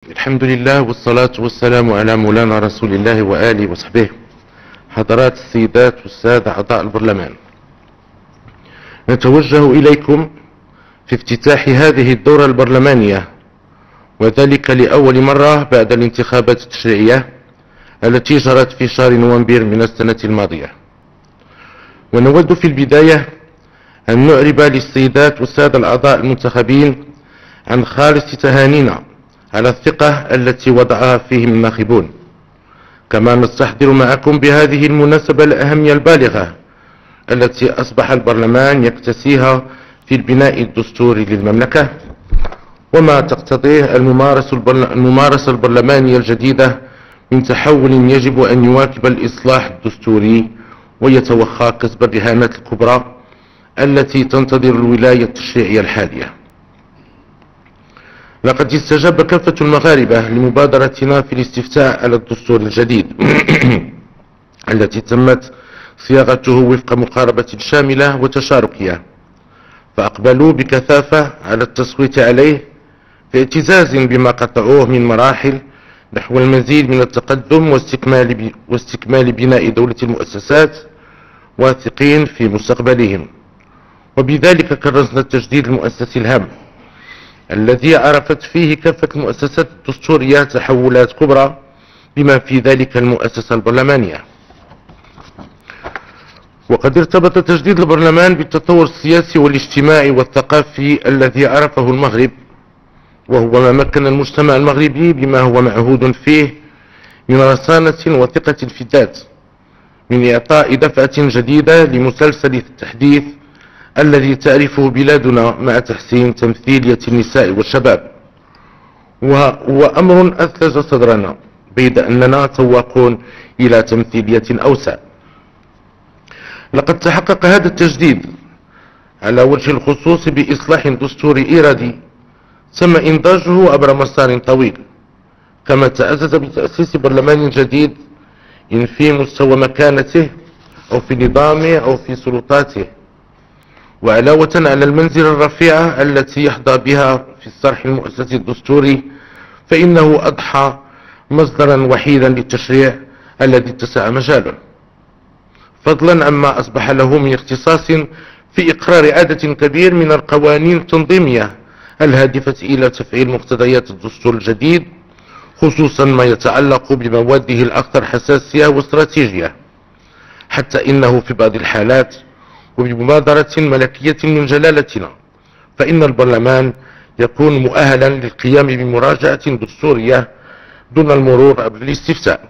الحمد لله والصلاة والسلام على مولانا رسول الله وآله وصحبه. حضرات السيدات والسادة أعضاء البرلمان، نتوجه إليكم في افتتاح هذه الدورة البرلمانية، وذلك لأول مرة بعد الانتخابات التشريعية التي جرت في شهر نوفمبر من السنة الماضية. ونود في البداية أن نعرب للسيدات والسادة الأعضاء المنتخبين عن خالص تهانينا على الثقة التي وضعها فيهم الناخبون، كما نستحضر معكم بهذه المناسبة الأهمية البالغة التي أصبح البرلمان يكتسيها في البناء الدستوري للمملكة، وما تقتضيه الممارسة البرلمانية الجديدة من تحول يجب أن يواكب الإصلاح الدستوري ويتوخى كسب الرهانات الكبرى التي تنتظر الولاية التشريعية الحالية. لقد استجاب كافة المغاربة لمبادرتنا في الاستفتاء على الدستور الجديد التي تمت صياغته وفق مقاربة شاملة وتشاركية، فأقبلوا بكثافة على التصويت عليه في اعتزاز بما قطعوه من مراحل نحو المزيد من التقدم واستكمال بناء دولة المؤسسات، واثقين في مستقبلهم. وبذلك كرسنا التجديد المؤسسي الهام الذي عرفت فيه كافة المؤسسات الدستورية تحولات كبرى، بما في ذلك المؤسسة البرلمانية. وقد ارتبط تجديد البرلمان بالتطور السياسي والاجتماعي والثقافي الذي عرفه المغرب، وهو ما مكن المجتمع المغربي بما هو معهود فيه من رصانة وثقة في الذات من إعطاء دفعة جديدة لمسلسل التحديث الذي تعرفه بلادنا مع تحسين تمثيلية النساء والشباب، وهو أمر أثلج صدرنا بيد أننا سواقون إلى تمثيلية أوسع. لقد تحقق هذا التجديد على وجه الخصوص بإصلاح دستوري إيرادي تم إنضاجه عبر مسار طويل، كما تعزز بتأسيس برلمان جديد في مستوى مكانته أو في نظامه أو في سلطاته، وعلاوة على المنزلة الرفيعة التي يحظى بها في الصرح المؤسسي الدستوري، فإنه أضحى مصدرا وحيدا للتشريع الذي اتسع مجاله، فضلا عما أصبح له من اختصاص في إقرار عدد كبير من القوانين التنظيمية الهادفة إلى تفعيل مقتضيات الدستور الجديد، خصوصا ما يتعلق بمواده الأكثر حساسية واستراتيجية، حتى إنه في بعض الحالات وبمبادرة ملكية من جلالتنا فإن البرلمان يكون مؤهلا للقيام بمراجعة دستورية دون المرور عبر الاستفتاء.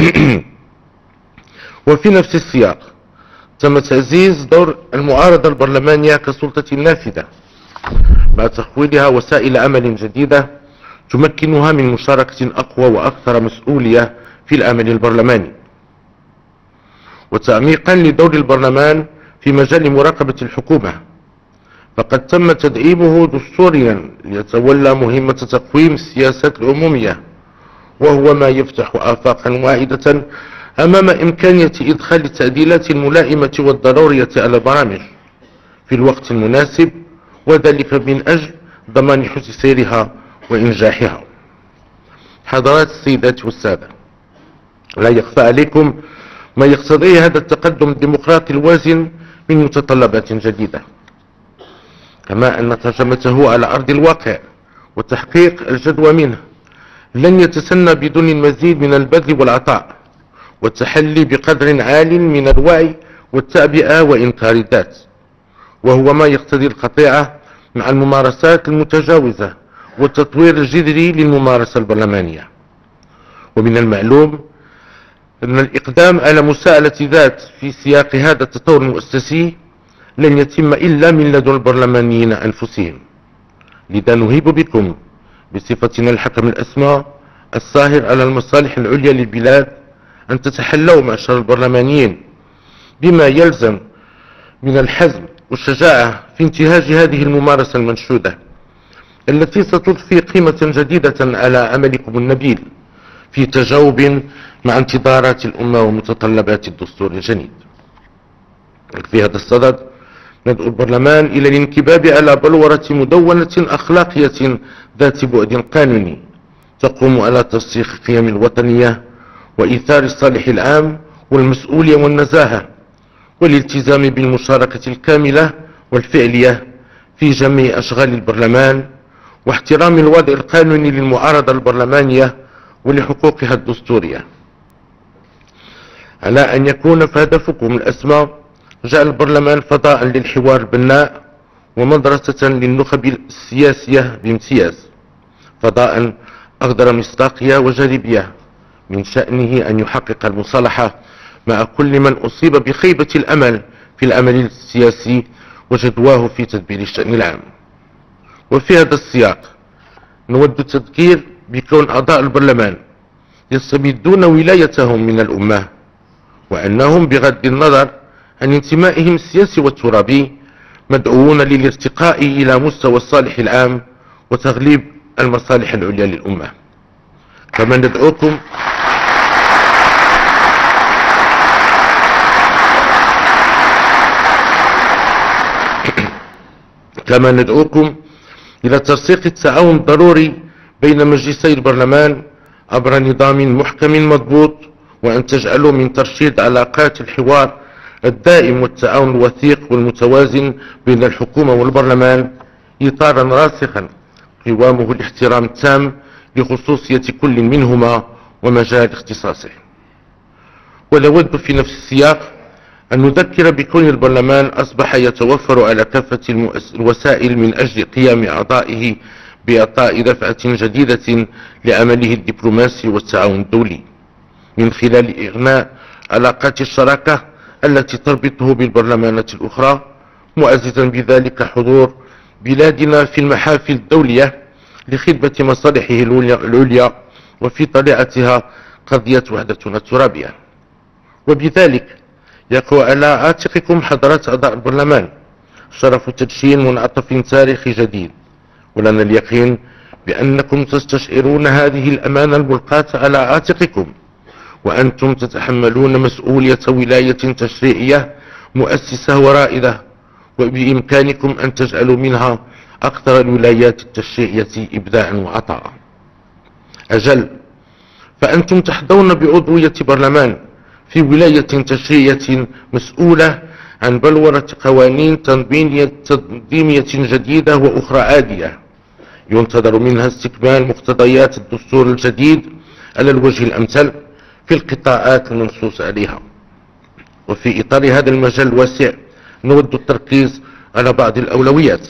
وفي نفس السياق تم تعزيز دور المعارضة البرلمانية كسلطة نافذة مع تخويلها وسائل عمل جديدة تمكنها من مشاركة أقوى وأكثر مسؤولية في العمل البرلماني، وتعميقا لدور البرلمان في مجال مراقبة الحكومة، فقد تم تدعيمه دستوريا ليتولى مهمة تقويم السياسات العمومية، وهو ما يفتح آفاقا واعدة أمام إمكانية إدخال التعديلات الملائمة والضرورية على البرامج في الوقت المناسب، وذلك من أجل ضمان حسن سيرها وإنجاحها. حضرات السيدات والسادة، لا يخفى عليكم ما يقتضيه هذا التقدم الديمقراطي الوازن من متطلبات جديدة، كما أن ترجمته على أرض الواقع وتحقيق الجدوى منه لن يتسنى بدون المزيد من البذل والعطاء والتحلي بقدر عال من الوعي والتعبئة وإنكار الذات، وهو ما يقتضي القطيعة مع الممارسات المتجاوزة والتطوير الجذري للممارسة البرلمانية. ومن المعلوم أن الإقدام على مساءلة ذات في سياق هذا التطور المؤسسي لن يتم إلا من لدن البرلمانيين أنفسهم، لذا نهيب بكم بصفتنا الحكم الأسمى الساهر على المصالح العليا للبلاد أن تتحلوا معشر البرلمانيين بما يلزم من الحزم والشجاعة في انتهاج هذه الممارسة المنشودة التي ستضفي قيمة جديدة على عملكم النبيل في تجاوب مع انتظارات الأمة ومتطلبات الدستور الجديد. في هذا الصدد ندعو البرلمان إلى الانكباب على بلورة مدونة أخلاقية ذات بعد قانوني تقوم على ترسيخ القيم الوطنية وإيثار الصالح العام والمسؤولية والنزاهة والالتزام بالمشاركة الكاملة والفعلية في جميع أشغال البرلمان واحترام الوضع القانوني للمعارضة البرلمانية ولحقوقها الدستورية. على أن يكون فهدفكم الأسمى جعل البرلمان فضاء للحوار البناء ومدرسة للنخب السياسية بامتياز، فضاء أقدر مصداقية وجاذبية من شأنه أن يحقق المصالحة مع كل من أصيب بخيبة الأمل في العمل السياسي وجدواه في تدبير الشأن العام. وفي هذا السياق نود التذكير بكون أعضاء البرلمان يستمدون ولايتهم من الأمة، وأنهم بغض النظر عن انتمائهم السياسي والترابي مدعوون للارتقاء إلى مستوى الصالح العام وتغليب المصالح العليا للأمة. كما ندعوكم إلى ترسيخ التعاون الضروري بين مجلسي البرلمان عبر نظام محكم مضبوط، وأن تجعلوا من ترشيد علاقات الحوار الدائم والتعاون الوثيق والمتوازن بين الحكومة والبرلمان إطارا راسخا قوامه الاحترام التام لخصوصية كل منهما ومجال اختصاصه. ونود في نفس السياق أن نذكر بكون البرلمان أصبح يتوفر على كافة الوسائل من أجل قيام أعضائه بإعطاء دفعة جديدة لعمله الدبلوماسي والتعاون الدولي من خلال إغناء علاقات الشراكة التي تربطه بالبرلمانات الأخرى، مؤززا بذلك حضور بلادنا في المحافل الدولية لخدمة مصالحه العليا وفي طليعتها قضية وحدتنا الترابية. وبذلك يقوى على عاتقكم حضرات أعضاء البرلمان شرف تدشين منعطف تاريخي جديد، ولنا اليقين بأنكم تستشعرون هذه الأمانة الملقاة على عاتقكم، وأنتم تتحملون مسؤولية ولاية تشريعية مؤسسة ورائدة، وبإمكانكم أن تجعلوا منها أكثر الولايات التشريعية إبداعا وعطاء. أجل، فأنتم تحظون بعضوية برلمان في ولاية تشريعية مسؤولة عن بلورة قوانين تنظيمية جديدة وأخرى عادية ينتظر منها استكمال مقتضيات الدستور الجديد على الوجه الأمثل في القطاعات المنصوص عليها. وفي إطار هذا المجال الواسع نود التركيز على بعض الأولويات.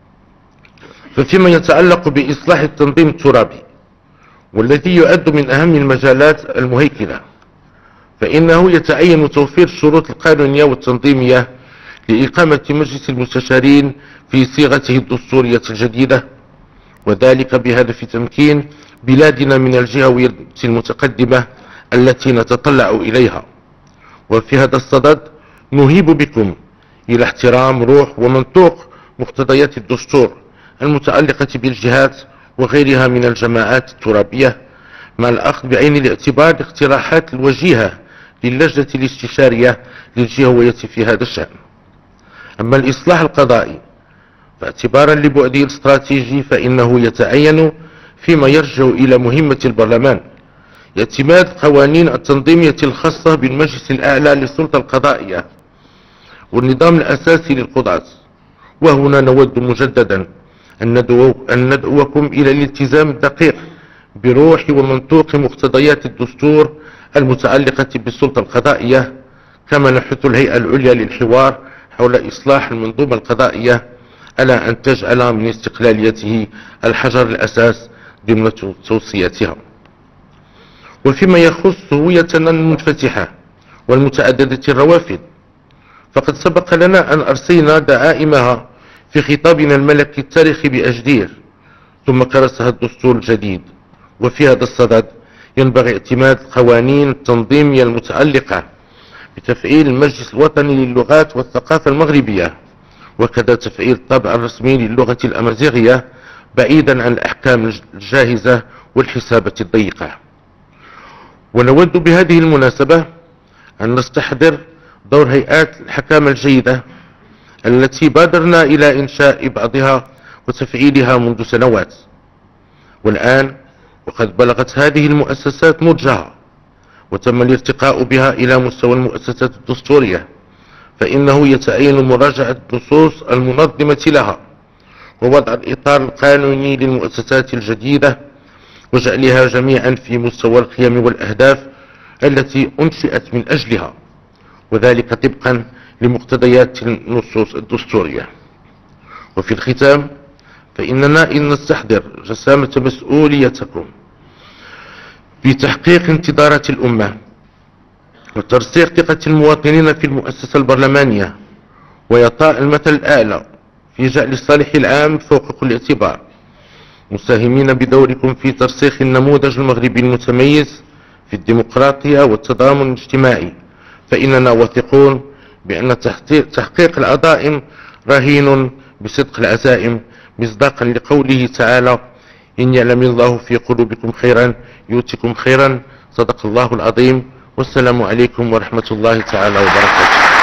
ففيما يتعلق بإصلاح التنظيم الترابي، والذي يعد من أهم المجالات المهيكلة، فإنه يتعين توفير الشروط القانونية والتنظيمية لإقامة مجلس المستشارين في صيغته الدستورية الجديدة، وذلك بهدف تمكين بلادنا من الجهوية المتقدمة التي نتطلع إليها. وفي هذا الصدد نهيب بكم إلى احترام روح ومنطوق مقتضيات الدستور المتعلقة بالجهات وغيرها من الجماعات الترابية، مع الأخذ بعين الاعتبار الاقتراحات الوجيهة للجنة الاستشارية للجهوية في هذا الشأن. أما الإصلاح القضائي فاعتبارا لبعده الاستراتيجي فإنه يتعين فيما يرجع إلى مهمة البرلمان اعتماد قوانين التنظيمية الخاصة بالمجلس الأعلى للسلطة القضائية والنظام الأساسي للقضاة. وهنا نود مجددا أن ندعوكم إلى الالتزام الدقيق بروح ومنطوق مقتضيات الدستور المتعلقة بالسلطة القضائية، كما نحث الهيئة العليا للحوار حول إصلاح المنظومة القضائية على أن تجعل من استقلاليته الحجر الأساس ضمن توصياتها. وفيما يخص هويتنا المنفتحة والمتعددة الروافد، فقد سبق لنا أن أرسينا دعائمها في خطابنا الملكي التاريخي بأجدير، ثم كرسها الدستور الجديد. وفي هذا الصدد ينبغي اعتماد القوانين التنظيمية المتعلقة بتفعيل المجلس الوطني للغات والثقافة المغربية، وكذا تفعيل الطابع الرسمي للغة الأمازيغية بعيدا عن الأحكام الجاهزة والحسابات الضيقة. ونود بهذه المناسبة أن نستحضر دور هيئات الحكامة الجيدة التي بادرنا إلى إنشاء بعضها وتفعيلها منذ سنوات، والآن وقد بلغت هذه المؤسسات نضجها وتم الارتقاء بها إلى مستوى المؤسسات الدستورية، فإنه يتعين مراجعة النصوص المنظمة لها ووضع الإطار القانوني للمؤسسات الجديدة وجعلها جميعا في مستوى القيم والأهداف التي أنشئت من أجلها، وذلك طبقا لمقتضيات النصوص الدستورية. وفي الختام فإننا إن نستحضر جسامة مسؤوليتكم بتحقيق انتظارات الأمة وترسيخ ثقة المواطنين في المؤسسة البرلمانية وإعطاء المثل الأعلى في جعل الصالح العام فوق كل اعتبار، مساهمين بدوركم في ترسيخ النموذج المغربي المتميز في الديمقراطية والتضامن الاجتماعي، فإننا واثقون بأن تحقيق العظائم رهين بصدق العزائم، مصداقا لقوله تعالى: إن يعلم الله في قلوبكم خيرا يؤتكم خيرا. صدق الله العظيم، والسلام عليكم ورحمة الله تعالى وبركاته.